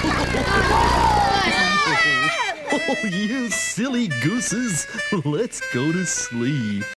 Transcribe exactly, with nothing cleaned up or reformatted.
Oh, you silly gooses. Let's go to sleep.